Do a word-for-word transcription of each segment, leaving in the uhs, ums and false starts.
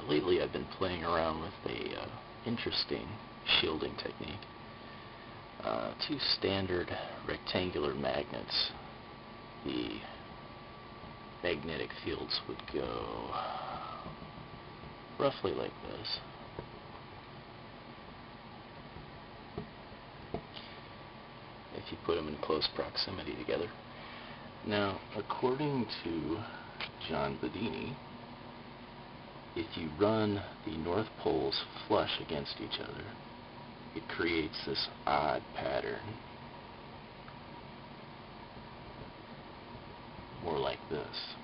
lately I've been playing around with a uh, interesting shielding technique. Uh, two standard rectangular magnets. The magnetic fields would go roughly like this. If you put them in close proximity together. Now, according to John Bedini, if you run the north poles flush against each other, it creates this odd pattern, more like this.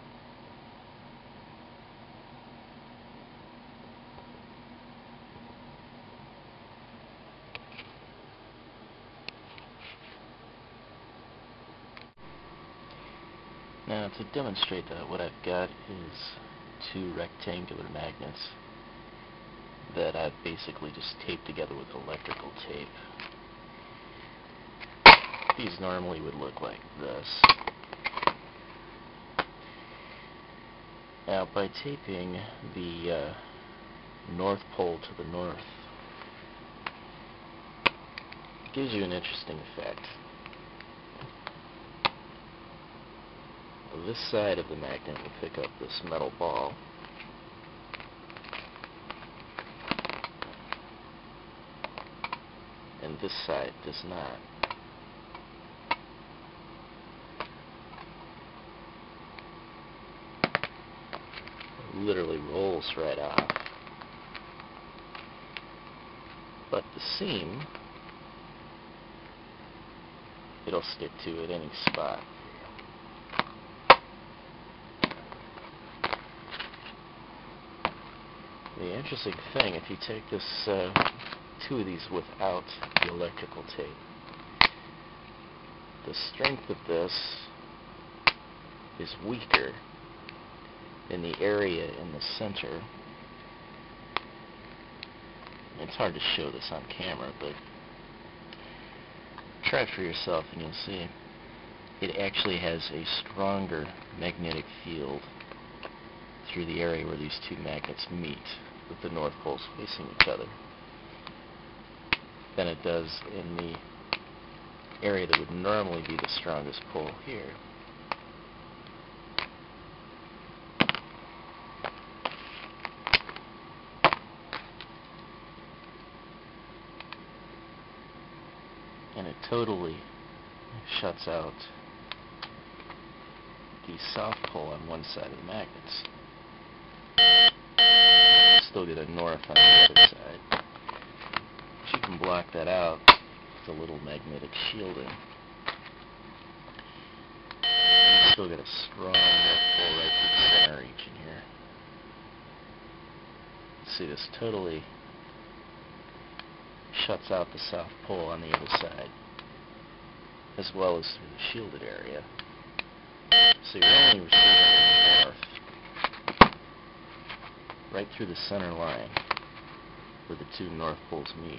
Now, to demonstrate that, what I've got is two rectangular magnets that I've basically just taped together with electrical tape. These normally would look like this. Now, by taping the uh, north pole to the north, it gives you an interesting effect. This side of the magnet will pick up this metal ball, and this side does not. It literally rolls right off. But the seam, it'll stick to at any spot. The interesting thing, if you take this, uh, two of these without the electrical tape, the strength of this is weaker in the area in the center. It's hard to show this on camera, but try it for yourself and you'll see. It actually has a stronger magnetic field through the area where these two magnets meet, with the north poles facing each other, than it does in the area that would normally be the strongest pole here. And it totally shuts out the south pole on one side of the magnets. Still get a north on the other side. But you can block that out with a little magnetic shielding. You still get a strong north pole right through the center region here. See, this totally shuts out the south pole on the other side, as well as through the shielded area. So you're only receiving the north right through the center line where the two north poles meet.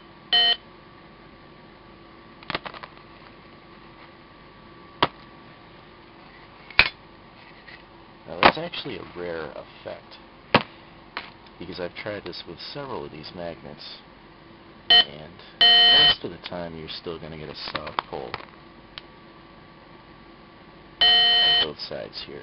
Now that's actually a rare effect, because I've tried this with several of these magnets, and most of the time you're still going to get a south pole on both sides here.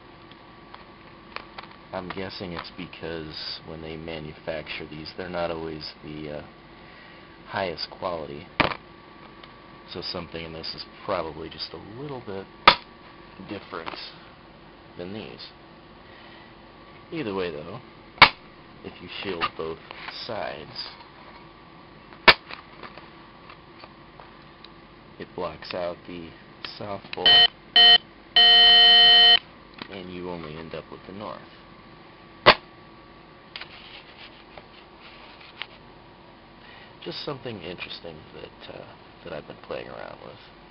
I'm guessing it's because when they manufacture these, they're not always the uh, highest quality. So something in this is probably just a little bit different than these. Either way though, if you shield both sides, it blocks out the south pole, and you only end up with the north. Just something interesting that uh, that I've been playing around with.